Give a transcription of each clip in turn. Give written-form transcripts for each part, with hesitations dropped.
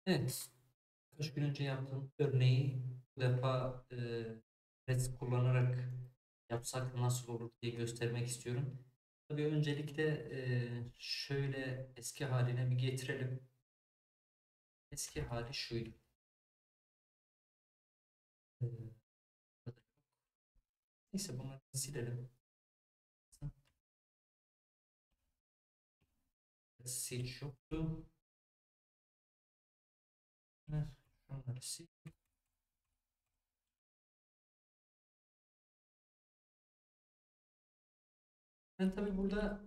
Evet, kaç gün önce yaptığım örneği bu defa res kullanarak yapsak nasıl olur diye göstermek istiyorum. Tabii öncelikle şöyle eski haline bir getirelim. Eski hali şuydu. E, Neyse bunları silelim. Sil yoktu. Evet, şunları sil. Ben tabii burada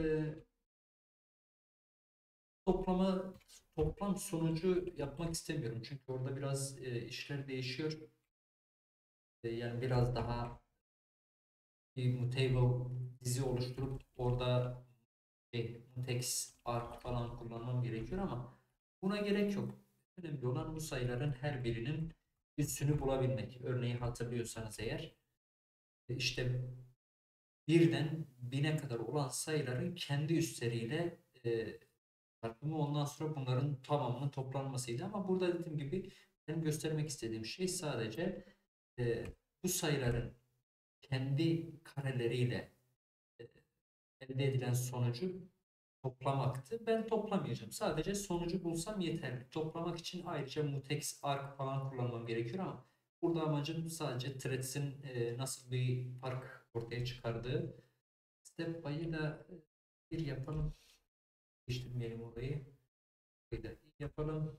toplama toplam sonucu yapmak istemiyorum. Çünkü orada biraz işler değişiyor. Yani biraz daha bir Mutable dizi oluşturup orada mutex arc falan kullanmam gerekiyor ama buna gerek yok. Önemli olan bu sayıların her birinin üssünü bulabilmek. Örneği hatırlıyorsanız eğer işte birden bine kadar olan sayıların kendi üstleriyle çarpımı ondan sonra bunların tamamının toplanmasıydı. Ama burada dediğim gibi benim göstermek istediğim şey sadece e, bu sayıların kendi kareleriyle e, elde edilen sonucu toplamaktı. Ben toplamayacağım. Sadece sonucu bulsam yeterli. Toplamak için ayrıca mutex, arc falan kullanmam gerekiyor ama burada amacım sadece threads'in nasıl bir fark ortaya çıkardığı. Step by'ı da bir yapalım. Değiştirmeyelim orayı. Bir de yapalım.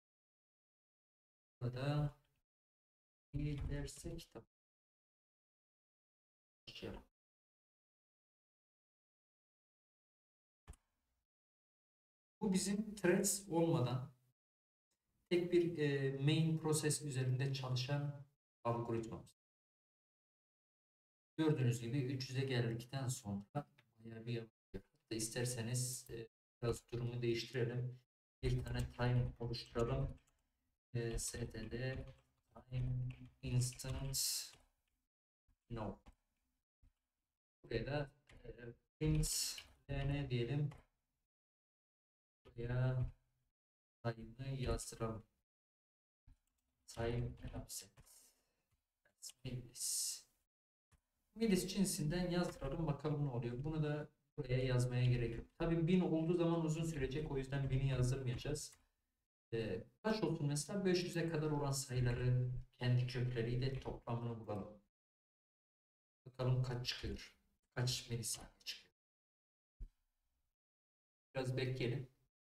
Burada iyi dersek tamam. Başlayalım. Bu bizim threads olmadan tek bir main proses üzerinde çalışan algoritmamız. Gördüğünüz gibi 300'e geldikten sonra bayağı bir yapıyor. Hatta isterseniz biraz durumu değiştirelim. Bir tane time oluşturalım. std time instant no. Buraya da print ne diyelim. Buraya time'ı yazdıralım. Time absent. Milis. Milis cinsinden yazdıralım bakalım ne oluyor. Bunu da buraya yazmaya gerek yok. Tabii 1000 olduğu zaman uzun sürecek. O yüzden 1000'i yazdırmayacağız. Kaç olsun mesela 500'e kadar olan sayıları kendi kökleriyle toplamını bulalım. Bakalım kaç çıkıyor. Kaç milisaniye çıkıyor. Biraz bekleyelim.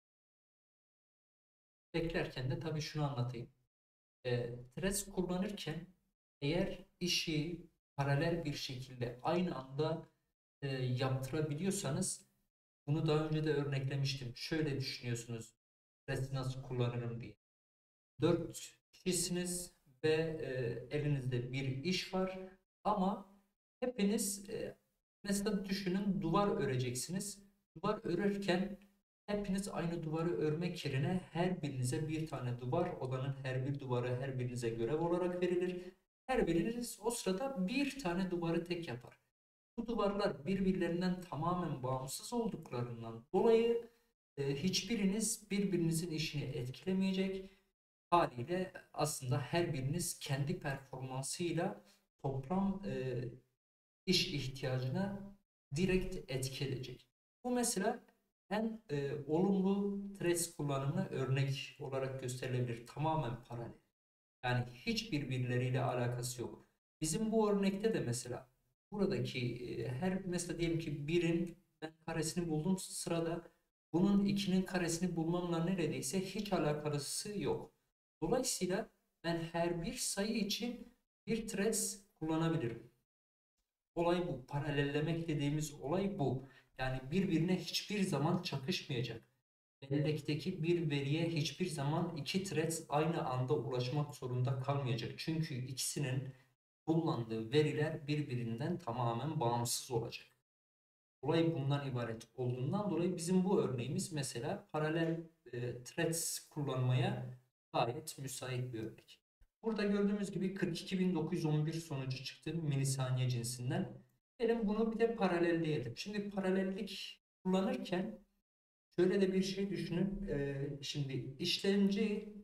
Beklerken de tabii şunu anlatayım. Threads kullanırken eğer işi paralel bir şekilde aynı anda yaptırabiliyorsanız bunu daha önce de örneklemiştim. Şöyle düşünüyorsunuz. Threads'i nasıl kullanırım diye. 4 kişisiniz ve elinizde bir iş var ama hepiniz mesela düşünün duvar öreceksiniz. Duvar örerken hepiniz aynı duvarı örmek yerine her birinize bir tane duvar, odanın her bir duvarı her birinize görev olarak verilir. Her biriniz o sırada bir tane duvarı tek yapar. Bu duvarlar birbirlerinden tamamen bağımsız olduklarından dolayı hiçbiriniz birbirinizin işini etkilemeyecek. Haliyle aslında her biriniz kendi performansıyla toplam iş ihtiyacına direkt etki edecek. Bu mesela en olumlu Threads kullanımına örnek olarak gösterilebilir. Tamamen paralel. Yani hiç birbirleriyle alakası yok. Bizim bu örnekte de mesela buradaki her mesela diyelim ki birin ben karesini buldum sırada bunun ikinin karesini bulmamla neredeyse hiç alakası yok. Dolayısıyla ben her bir sayı için bir threads kullanabilirim. Olay bu. Paralellemek dediğimiz olay bu. Yani birbirine hiçbir zaman çakışmayacak. Bellekteki bir veriye hiçbir zaman iki thread aynı anda ulaşmak zorunda kalmayacak. Çünkü ikisinin kullandığı veriler birbirinden tamamen bağımsız olacak. Olay bundan ibaret olduğundan dolayı bizim bu örneğimiz mesela paralel threads kullanmaya gayet müsait bir örnek. Burada gördüğümüz gibi 42.911 sonucu çıktı milisaniye cinsinden. Gelin bunu bir de paralelleyelim. Şimdi paralellik kullanırken Şöyle de bir şey düşünün. Şimdi işlemci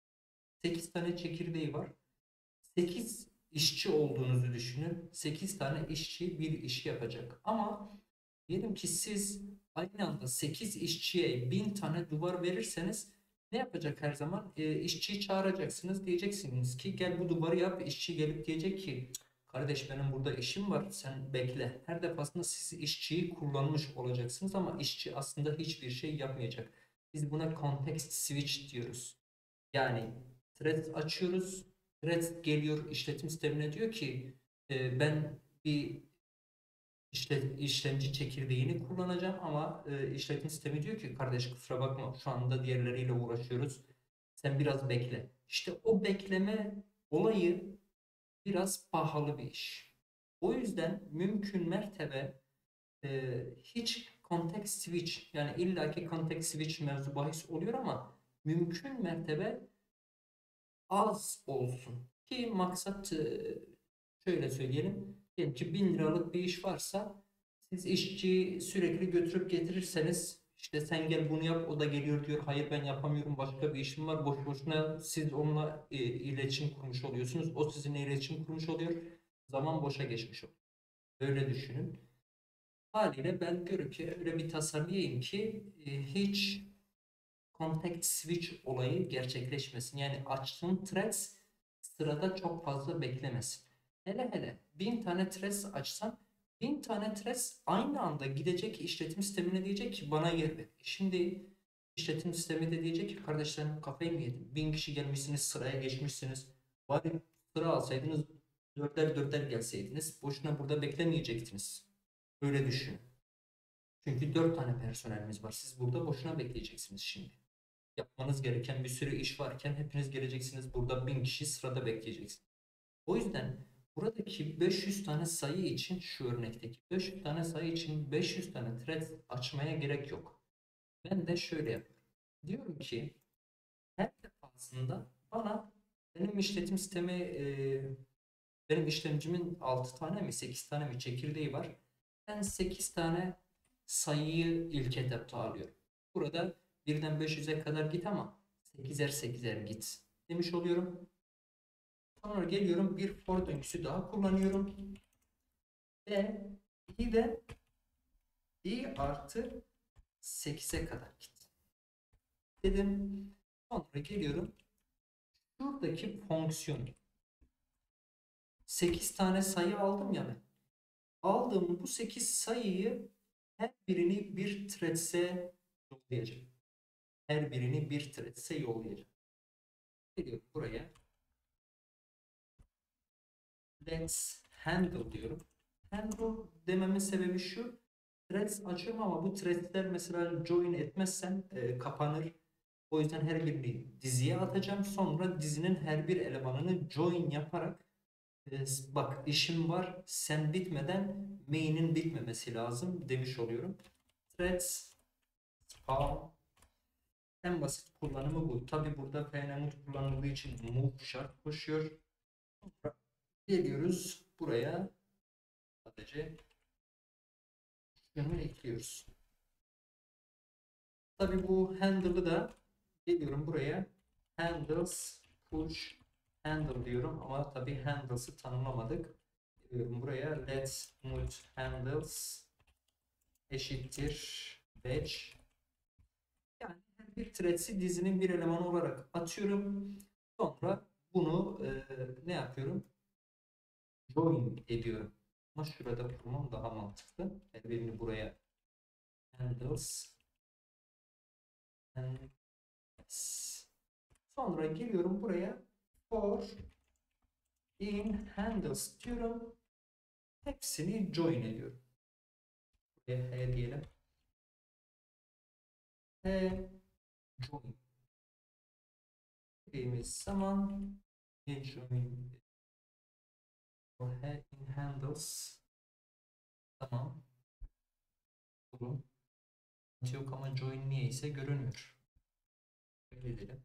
8 tane çekirdeği var. 8 işçi olduğunuzu düşünün. 8 tane işçi bir işi yapacak. Ama diyelim ki siz aynı anda 8 işçiye 1000 tane duvar verirseniz ne yapacak her zaman? İşçiyi çağıracaksınız. Diyeceksiniz ki gel bu duvarı yap. İşçi gelip diyecek ki kardeş benim burada işim var. Sen bekle. Her defasında siz işçiyi kullanmış olacaksınız ama işçi aslında hiçbir şey yapmayacak. Biz buna context switch diyoruz. Yani thread açıyoruz. Thread geliyor işletim sistemine diyor ki ben bir işlemci çekirdeğini kullanacağım ama işletim sistemi diyor ki kardeş kusura bakma şu anda diğerleriyle uğraşıyoruz. Sen biraz bekle. İşte o bekleme olayı biraz pahalı bir iş. O yüzden mümkün mertebe hiç context switch yani illaki context switch mevzu bahis oluyor ama mümkün mertebe az olsun. Ki maksat şöyle söyleyelim. Diyelim ki 1000 liralık bir iş varsa siz işçiyi sürekli götürüp getirirseniz işte sen gel bunu yap o da geliyor diyor. Hayır ben yapamıyorum başka bir işim var. Boş boşuna siz onunla iletişim kurmuş oluyorsunuz. O sizinle iletişim kurmuş oluyor. Zaman boşa geçmiş oluyor. Böyle düşünün. Haliyle ben diyorum ki öyle bir tasarlayayım ki hiç context switch olayı gerçekleşmesin. Yani açtığım threads sırada çok fazla beklemesin. Hele hele 1000 tane threads açsam 1000 tane threads aynı anda gidecek işletim sistemine diyecek ki bana geldi. Şimdi işletim sistemi de diyecek ki kardeşlerim kafayı mı yedin? 1000 kişi gelmişsiniz sıraya geçmişsiniz. Bari sıra alsaydınız dörder dörder gelseydiniz boşuna burada beklemeyecektiniz. Öyle düşün. Çünkü 4 tane personelimiz var. Siz burada boşuna bekleyeceksiniz şimdi. Yapmanız gereken bir sürü iş varken hepiniz geleceksiniz burada 1000 kişi sırada bekleyeceksiniz. O yüzden buradaki 500 tane sayı için şu örnekteki 500 tane sayı için 500 tane thread açmaya gerek yok. Ben de şöyle yapıyorum. Diyorum ki her defasında bana benim işletim sistemi benim işlemcimin 6 tane mi 8 tane mi çekirdeği var. Ben 8 tane sayıyı ilk etapta alıyorum. Burada birden 500'e kadar git ama 8'er 8'er git demiş oluyorum. Sonra geliyorum bir for döngüsü daha kullanıyorum. Ve i de i artı 8'e kadar git dedim. Sonra geliyorum. Şuradaki fonksiyon 8 tane sayı aldım ya ben. Aldığım bu 8 sayıyı her birini bir threads'e yollayacağım. Her birini bir threads'e yollayacağım. Geliyorum buraya. Let's handle diyorum. Handle dememin sebebi şu. Threads açıyorum ama bu threads'ler mesela join etmezsem kapanır. O yüzden her birini diziye atacağım. Sonra dizinin her bir elemanını join yaparak bak işim var sen bitmeden main'in bitmemesi lazım demiş oluyorum. Threads spawn en basit kullanımı bu. Tabi burada fnmut kullanıldığı için move şart koşuyor. Geliyoruz buraya sadece şunu ekliyoruz. Tabi bu handle'ı da geliyorum buraya handles push handle diyorum ama tabi handles'ı tanımlamadık. Geliyorum buraya let's move handles eşittir batch. Yani her bir threads'i dizinin bir elemanı olarak atıyorum. Sonra bunu ne yapıyorum? Join ediyorum. Ama şurada kurmam daha mantıklı. Her birini buraya handles and sonra geliyorum buraya for in handles diyorum. Hepsini join ediyorum. Buraya he diyelim. He join dediğimiz zaman he join he in handles tamam. Durun. Yok ama join niyeyse görünmüyor. Öyle edelim.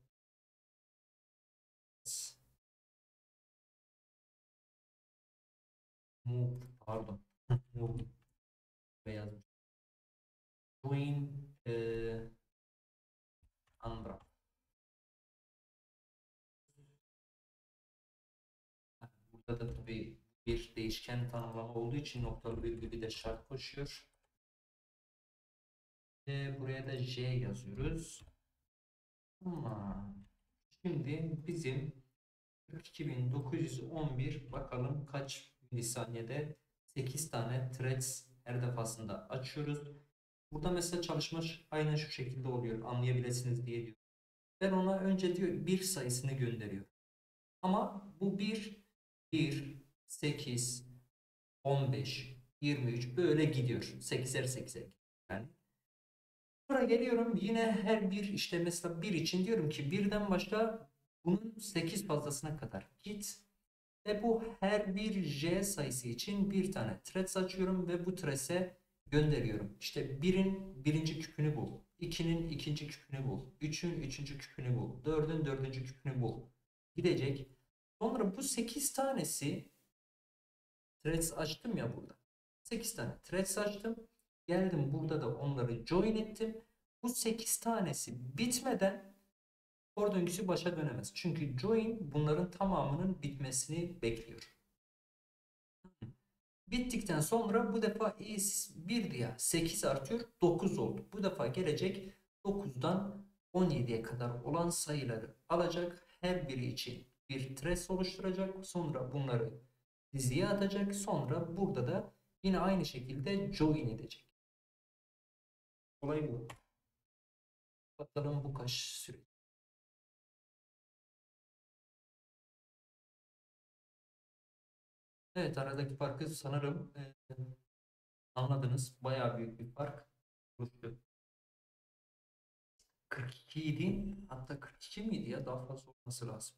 Move pardon. Move yazmış. Join Burada da tabii bir değişken tanımlama olduğu için noktalı virgülü de şart koşuyor. Ve buraya da J yazıyoruz. Ama şimdi bizim 42.911 bakalım kaç milisaniyede 8 tane threads her defasında açıyoruz. Burada mesela çalışma aynen şu şekilde oluyor. Anlayabilirsiniz diye diyor. Ben ona önce diyor bir sayısını gönderiyor. Ama bu 1, 8, 15, 23 böyle gidiyor. 8'er 8'er. Yani sonra geliyorum yine her bir işte mesela bir için diyorum ki birden başla bunun 8 fazlasına kadar git. Ve bu her bir J sayısı için bir tane threads açıyorum ve bu threads'e gönderiyorum. İşte birin birinci küpünü bul. 2'nin ikinci küpünü bul. 3'ün üçüncü küpünü bul. 4'ün dördüncü küpünü bul. Gidecek. Sonra bu 8 tanesi threads açtım ya burada. 8 tane threads açtım. Geldim burada da onları join ettim. Bu 8 tanesi bitmeden for döngüsü başa dönemez. Çünkü join bunların tamamının bitmesini bekliyor. Bittikten sonra bu defa 1 ya 8 artıyor 9 oldu. Bu defa gelecek 9'dan 17'ye kadar olan sayıları alacak. Her biri için bir trace oluşturacak. Sonra bunları diziye atacak. Sonra burada da yine aynı şekilde join edecek. Olay bu. Bakalım bu kaç süre. Evet, aradaki farkı sanırım anladınız. Bayağı büyük bir fark oluştu. 42 idi. Hatta 42 miydi ya? Daha fazla olması lazım.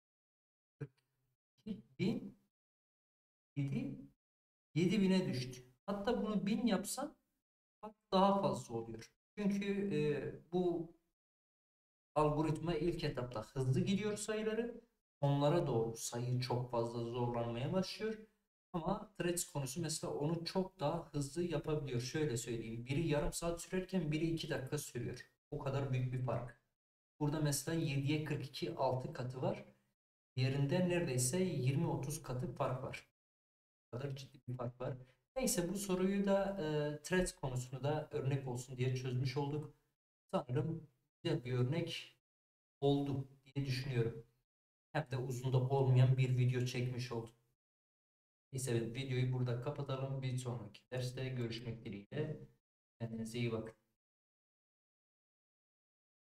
42 idi. 7.000'e düştü. Hatta bunu 1000 yapsan daha fazla oluyor. Çünkü bu algoritma ilk etapta hızlı gidiyor sayıları. Onlara doğru sayı çok fazla zorlanmaya başlıyor. Ama threads konusu mesela onu çok daha hızlı yapabiliyor. Şöyle söyleyeyim. Biri yarım saat sürerken biri 2 dakika sürüyor. O kadar büyük bir fark. Burada mesela 7'ye 42 6 katı var. Diğerinde neredeyse 20-30 katı fark var. Bu kadar ciddi bir fark var. Neyse bu soruyu da threads konusunu da örnek olsun diye çözmüş olduk. Sanırım güzel bir örnek oldu diye düşünüyorum. Hem de uzun da olmayan bir video çekmiş oldum. Neyse videoyu burada kapatalım. Bir sonraki derste görüşmek dileğiyle. Kendinize iyi bakın.